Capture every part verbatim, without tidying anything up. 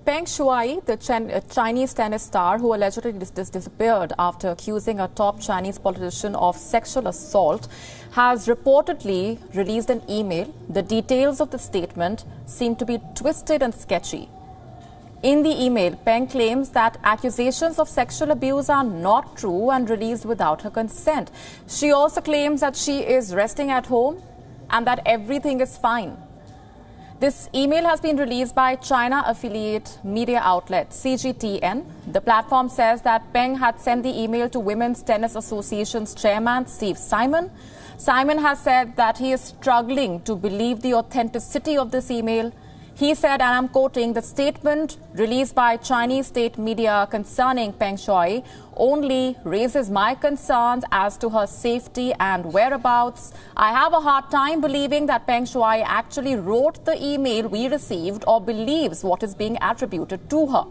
Peng Shuai, the Chen, uh, Chinese tennis star who allegedly dis dis disappeared after accusing a top Chinese politician of sexual assault, has reportedly released an email. The details of the statement seem to be twisted and sketchy. In the email, Peng claims that accusations of sexual abuse are not true and released without her consent. She also claims that she is resting at home and that everything is fine. This email has been released by China affiliate media outlet C G T N. The platform says that Peng had sent the email to Women's Tennis Association's chairman, Steve Simon. Simon has said that he is struggling to believe the authenticity of this email. He said, and I'm quoting, the statement released by Chinese state media concerning Peng Shuai only raises my concerns as to her safety and whereabouts. I have a hard time believing that Peng Shuai actually wrote the email we received or believes what is being attributed to her.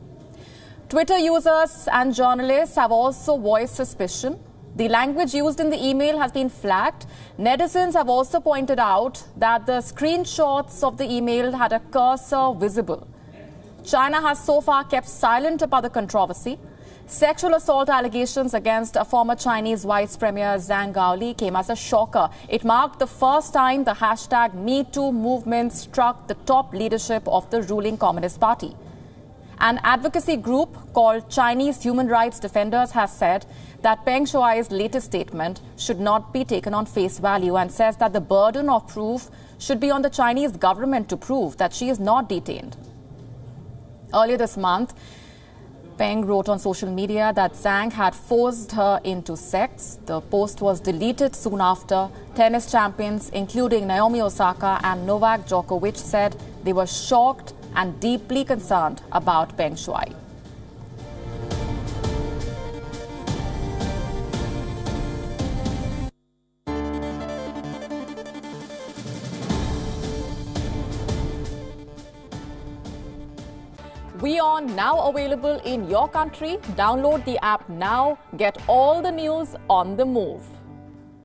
Twitter users and journalists have also voiced suspicion. The language used in the email has been flagged. Netizens have also pointed out that the screenshots of the email had a cursor visible. China has so far kept silent about the controversy. Sexual assault allegations against a former Chinese Vice Premier Zhang Gaoli came as a shocker. It marked the first time the hashtag Me Too movement struck the top leadership of the ruling Communist Party. An advocacy group called Chinese Human Rights Defenders has said that Peng Shuai's latest statement should not be taken on face value and says that the burden of proof should be on the Chinese government to prove that she is not detained. Earlier this month, Peng wrote on social media that Zhang had forced her into sex. The post was deleted soon after. Tennis champions, including Naomi Osaka and Novak Djokovic, said they were shocked and deeply concerned about Peng Shuai. WION now available in your country. Download the app now. Get all the news on the move.